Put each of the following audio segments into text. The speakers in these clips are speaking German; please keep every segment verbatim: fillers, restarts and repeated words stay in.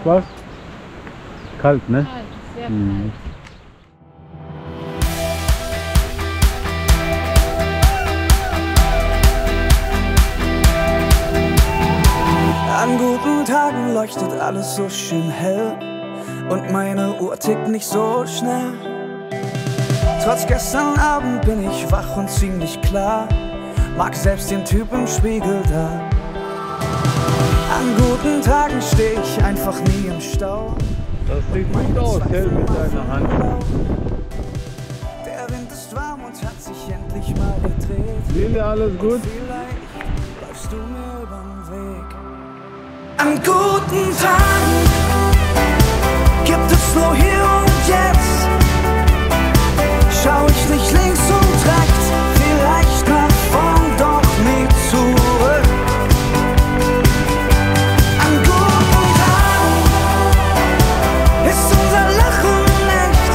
was? Kalt, ne? Kalt, sehr Mhm. kalt. An guten Tagen leuchtet alles so schön hell und meine Uhr tickt nicht so schnell. Trotz gestern Abend bin ich wach und ziemlich klar, mag selbst den Typ im Spiegel da. An guten Tagen steh ich einfach nie im Stau. Das sieht gut aus, hell mit deiner Hand. Der Wind ist warm und hat sich endlich mal gedreht. Lili, alles gut? Vielleicht läufst du mir übern Weg. An guten Tagen gibt es nur hier und jetzt. Schau ich nicht links und rechts, vielleicht nach vorn, doch nie zurück. An guten Tagen ist unser Lachen echt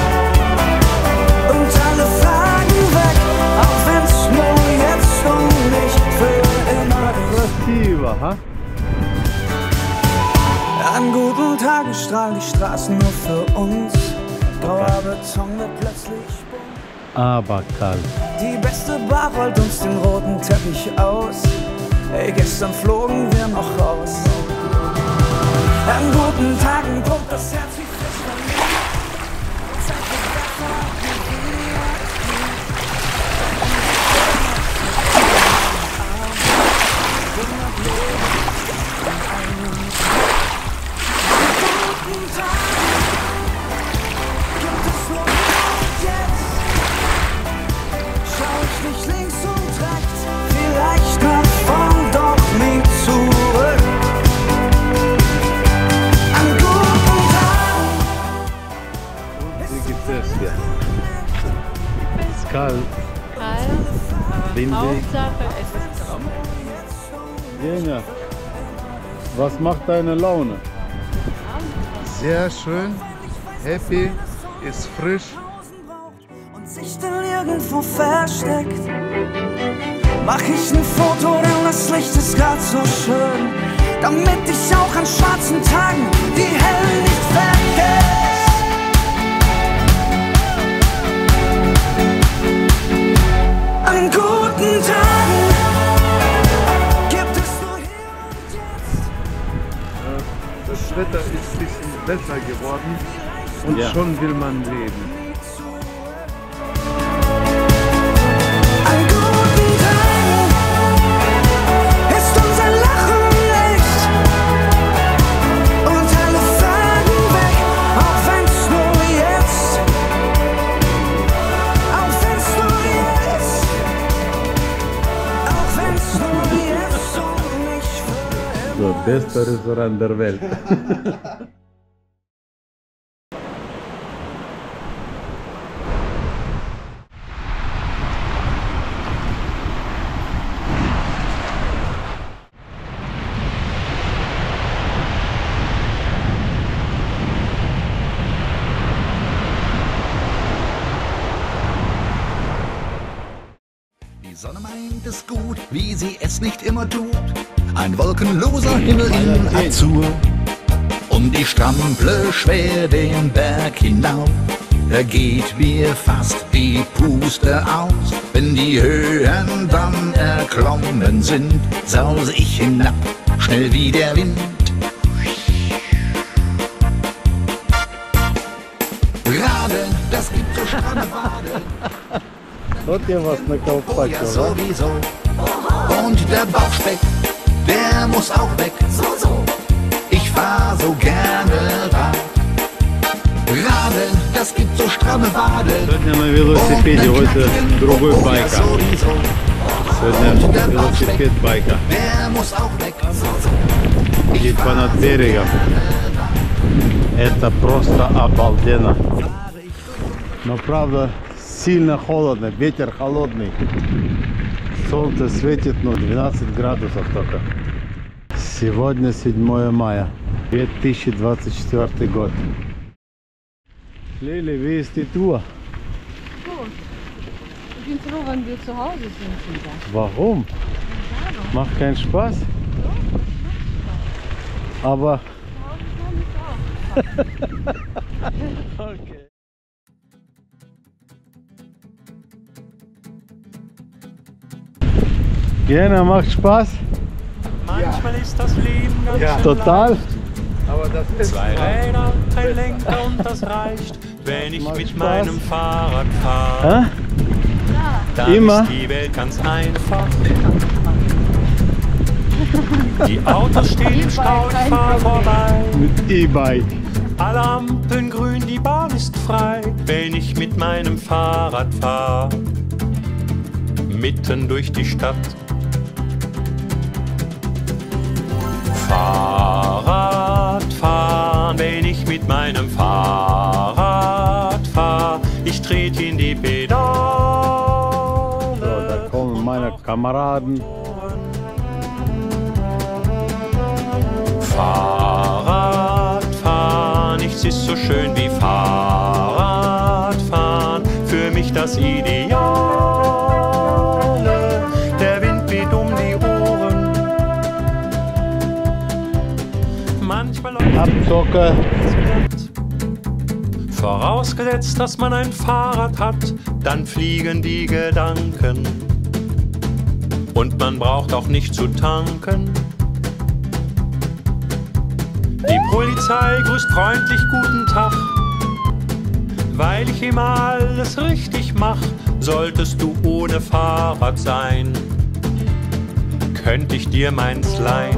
und alle Fragen weg, auch wenn's nur jetzt und nicht für immer ist. Krasiva, ha? An guten Tagen strahlen die Straßen nur für uns. Grauer Beton wird plötzlich bunt. Aber kalt. Die beste Bar rollt uns den roten Teppich aus. Ey, gestern flogen wir noch raus. An guten Tagen pumpt das Herz wie frisch verliebt. Zeit wird besser, wie wir Kalt, Kalt, windig. Hauptsache es ist trocken. Genia, was macht deine Laune? Sehr schön, happy, ist frisch. und sich dann irgendwo versteckt. Mach ich ein Foto, denn das Licht ist grad so schön, damit ich auch an schwarzen Tagen die hellen nicht vergesse. An guten Tagen gibt es nur hier und jetzt. Das Wetter ist ein bisschen besser geworden und Ja. schon will man leben. An guten Tagen ist unser Lachen echt und alle Fragen weg, auch wenn's nur jetzt, auch wenn's nur jetzt, auch wenn's nur jetzt und nicht für So, beste Restaurant der Welt. Die Sonne meint es gut, wie sie es nicht immer tut. Ein wolkenloser Himmel in Azur. Und ich strample schwer den Berg hinauf. Da geht mir fast die Puste aus. Wenn die Höhen dann erklommen sind, sause ich hinab, schnell wie der Wind. Gerade, das gibt so stramme Bade. Вот я вас Oh ja, наколпачил, да? sowieso. Und der Bauchspeck, der muss auch weg. So, so. Ich fahr so gerne Rad. Gerade, das gibt so stramme Wade. Сегодня на велосипеде, heute другой Oh ja, байка. sowieso. Сегодня велосипед байка. Der muss auch weg. So, so. Идет понад берегом. Это просто обалденно. Но правда сильно холодно, ветер холодный. Солнце светит, но двенадцать градусов только. Сегодня седьмое мая, две тысячи двадцать четвёртый год. Lili, wie ist die Tour? Gut. Ich bin froh, wenn wir zu Hause sind wieder. Warum? Macht keinen Spaß? Aber Zu Hause kann ich Okay. Gerne, macht Spaß. Manchmal ist das Leben ganz Ja. schön Total. leicht. Aber das ist Zwei Räder, ein Lenker und das reicht, wenn ich Macht mit Spaß. meinem Fahrrad fahre. Hä? Dann Immer. ist die Welt ganz einfach. Die Autos stehen im Stau, ich fahr vorbei. Mit E-Bike. Alle Ampeln grün, die Bahn ist frei, wenn ich mit meinem Fahrrad fahr. Mitten durch die Stadt. Fahrrad fahren, wenn ich mit meinem Fahrrad fahr. Ich trete in die Pedale. So, da kommen meine Kameraden. Fahrradfahren, nichts ist so schön wie Fahrradfahren. Für mich das Ideale. Der Wind weht um die Ohren. Manchmal Abzocke. vorausgesetzt, dass man ein Fahrrad hat, dann fliegen die Gedanken. Und man braucht auch nicht zu tanken. Die Polizei grüßt freundlich guten Tag, weil ich immer alles richtig mach. Solltest du ohne Fahrrad sein, könnte ich dir meins leihen.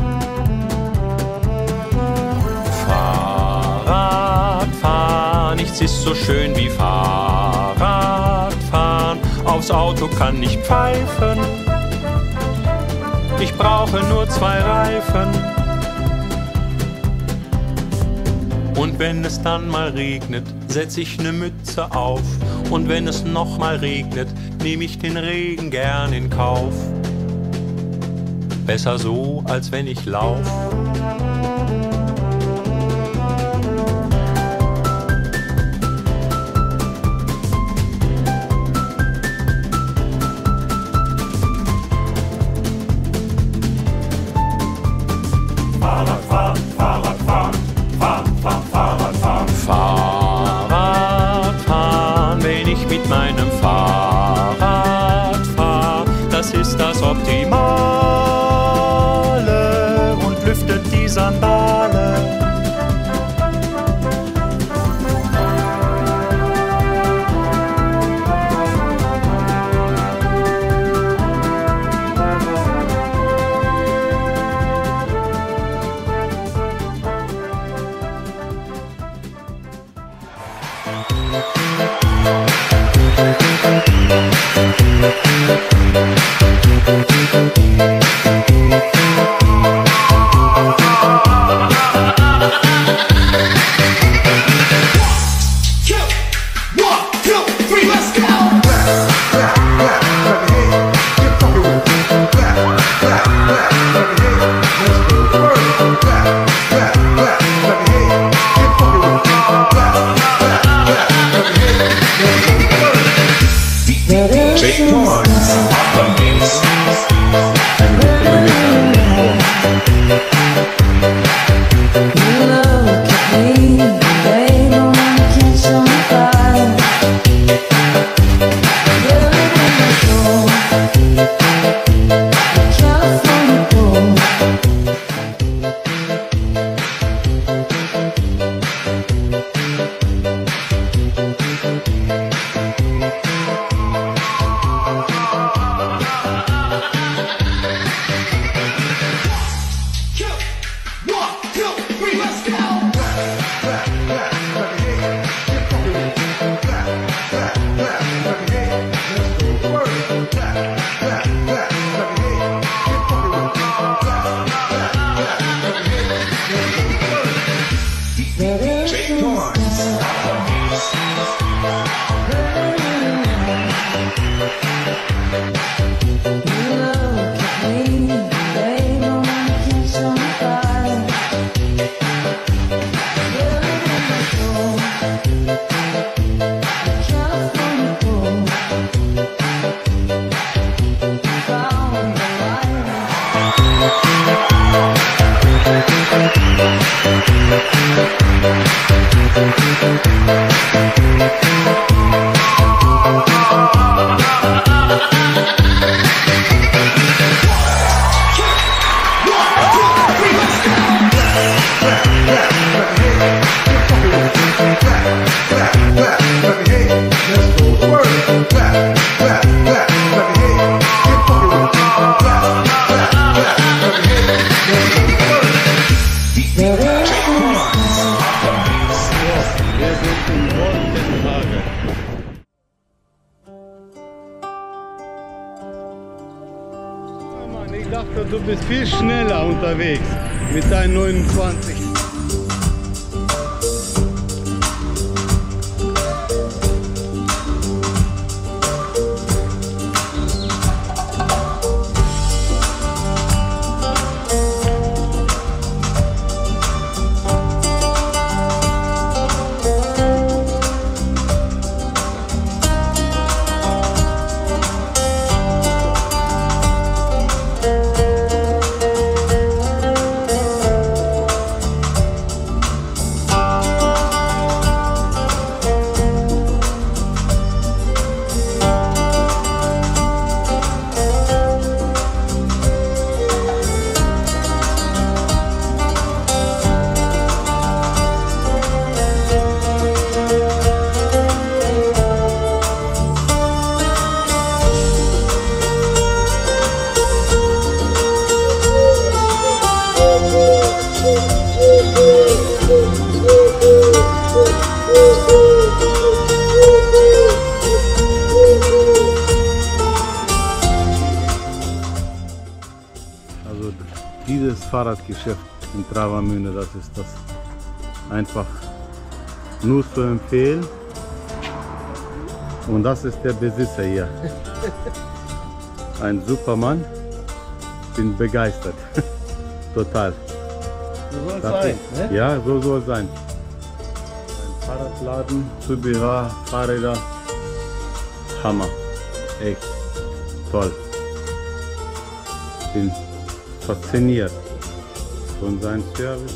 Fahrradfahren, nichts ist so schön wie Fahrradfahren. Aufs Auto kann ich pfeifen, ich brauche nur zwei Reifen. Und wenn es dann mal regnet, setz ich ne Mütze auf. Und wenn es noch mal regnet, nehme ich den Regen gern in Kauf. Besser so, als wenn ich lauf. Fahrradfahren, wenn ich mit meinem Fahrrad fahr, das ist das Optimale und lüftet die Sandale. California. Ich dachte, du bist viel schneller unterwegs mit deinen neunundzwanzig. Also dieses Fahrradgeschäft in Travemünde, das ist das einfach nur zu empfehlen. Und das ist der Besitzer hier. Ein super Mann. Bin begeistert. Total. So soll es Das sein, ist- ne? Ja, so soll es sein. Ein Fahrradladen, Zubehör, Fahrräder. Hammer. Echt. Toll. Bin fasziniert von seinem Service.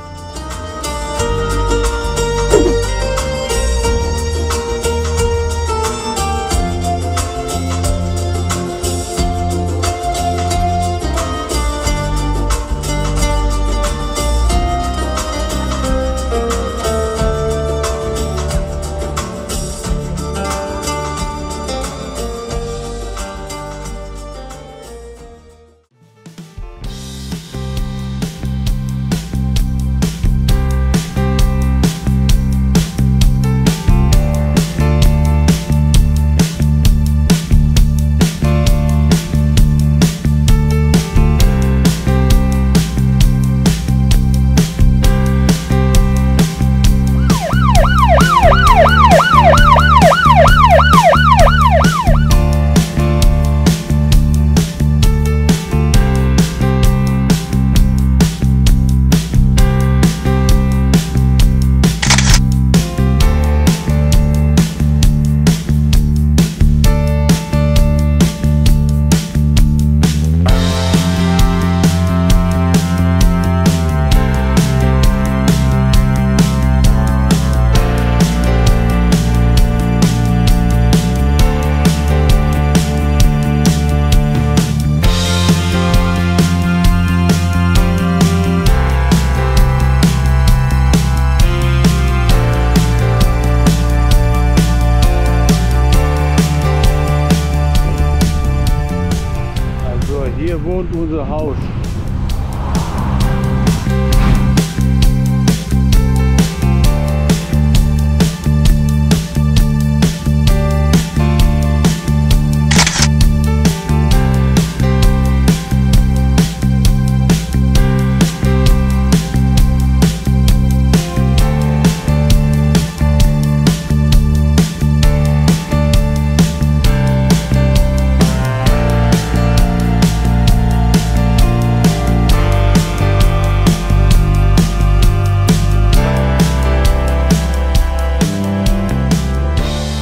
Hier wohnt unser Haus.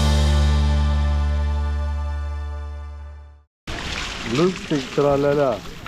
Lustig, tralala.